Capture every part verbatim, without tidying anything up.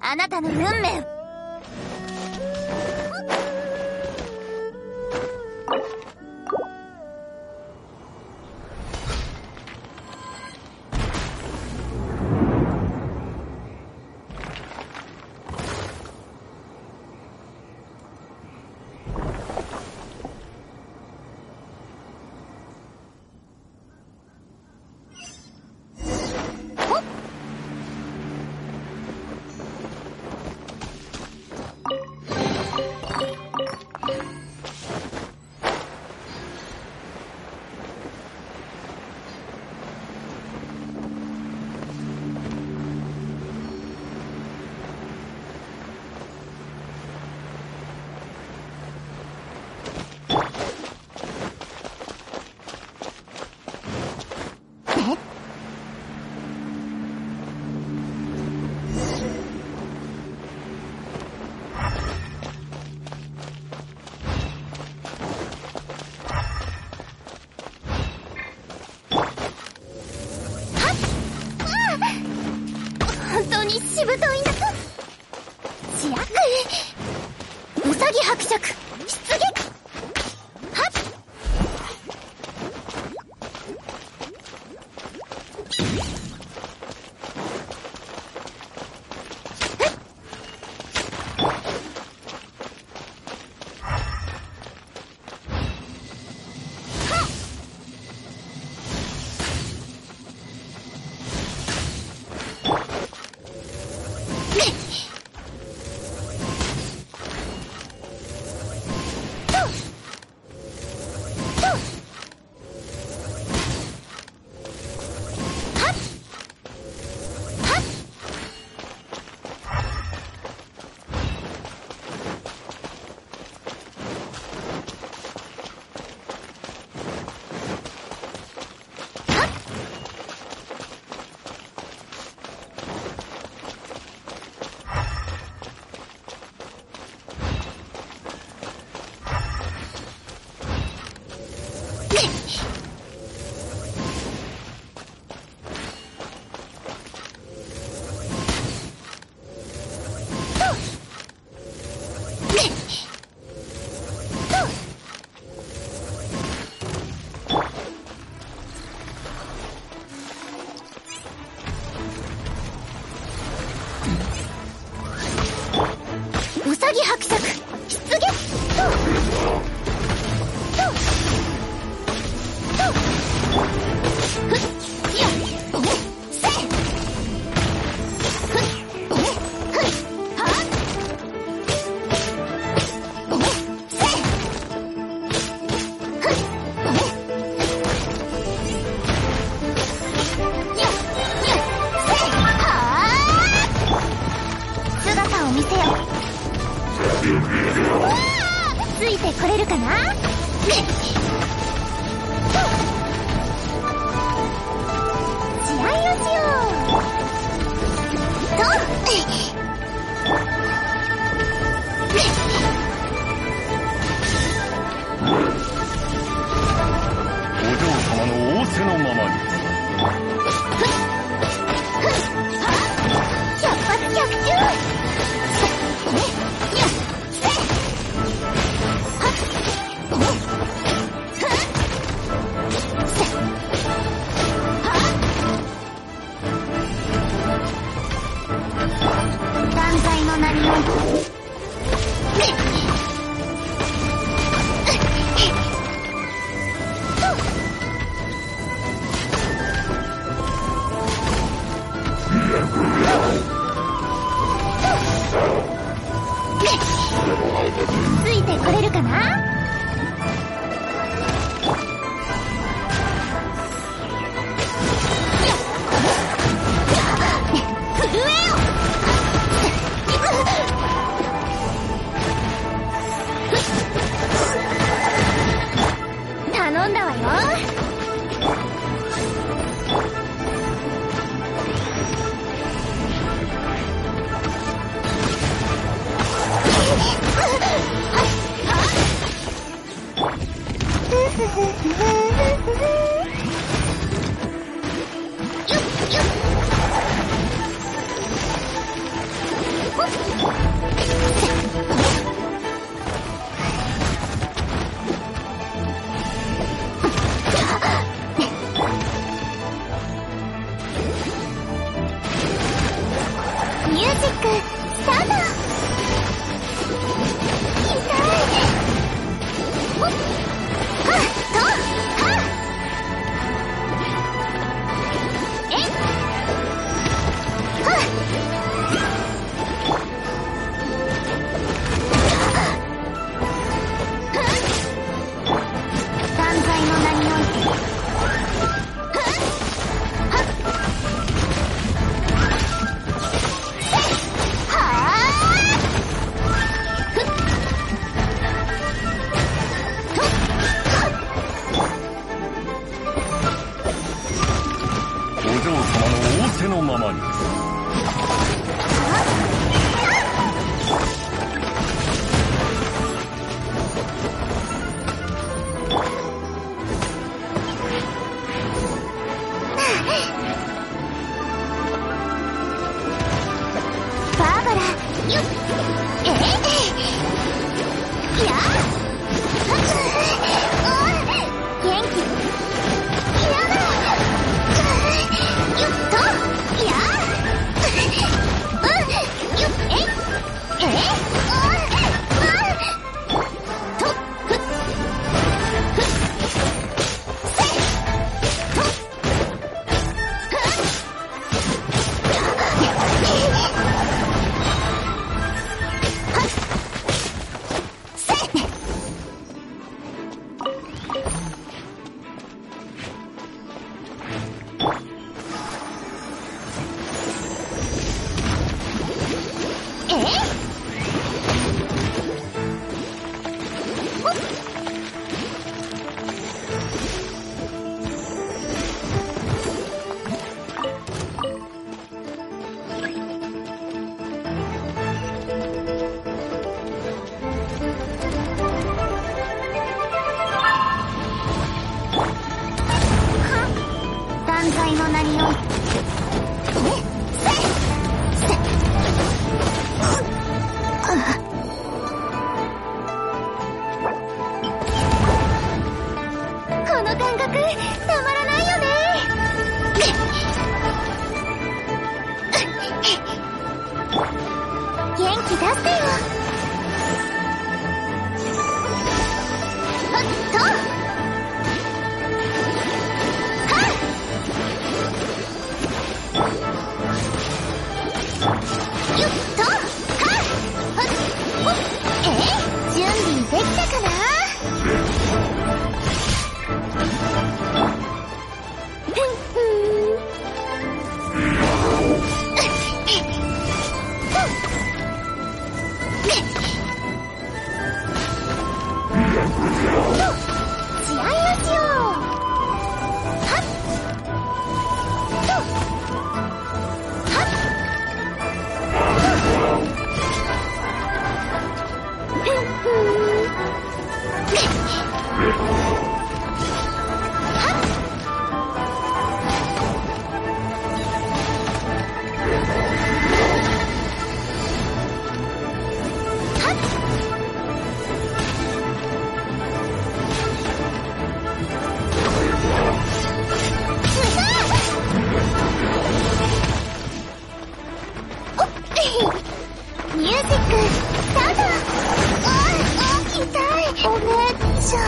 あなたの運命。しぶといんだ。しやくうさぎ伯爵出撃。はっうさぎ伯爵出撃。姿を見せよ。ついてこれるかな。試合をしようと。 お嬢様の仰せのままに。 百発百中。断罪の名にをついてこれるかな。震えよ。頼んだわよ。 嬢様の仰せのままに。 バーバラ、よっ、ええ、やあ、元気、やだ、よっと、やあ、うん、よっ、え、え、あ、あ、と、ふっ、ふっ、せ、と、ふっ、断罪の名において、せ、せ、この感覚たまらないよね。元気出してよ。ほっと、よっと、はっ、ほっ、ほっ、えー、準備できたかな？ふんふん。試合をしよう。はっ、と、はっ、ふんふん。はっ、はっ、ミュージック、スタート。ああ、痛い。お姉ちゃん。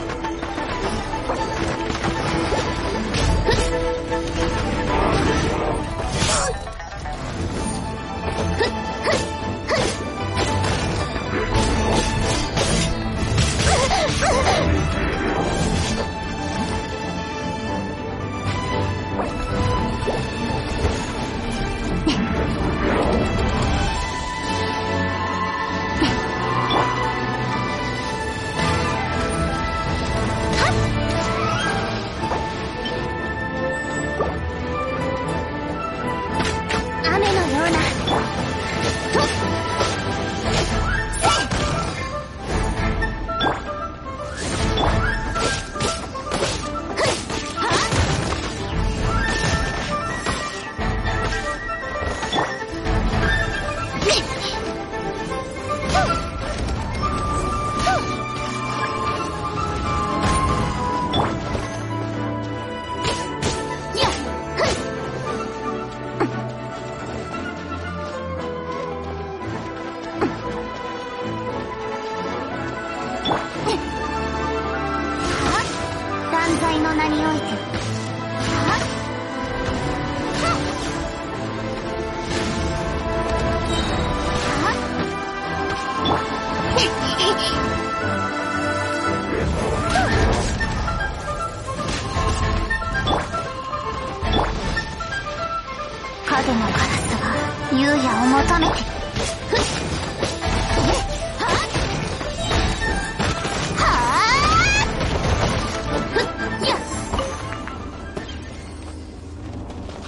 雨のような、と、せ、ふっ、はっ、ね、と、と、やっ、ふっ、断罪の名において、はっ、はっ、はっ、影のカラスが優也を求めて、ふっ、はっ、はっ、ふっ、やっ、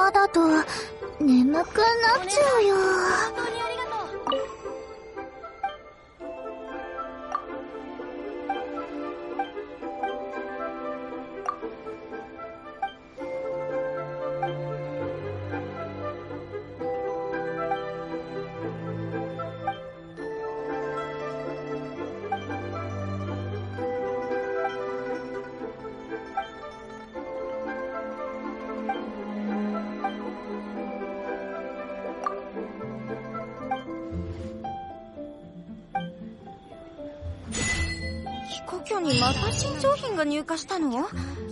まだと眠くなっちゃうよ。 本当にありがとう。 故郷にまた新商品が入荷したの？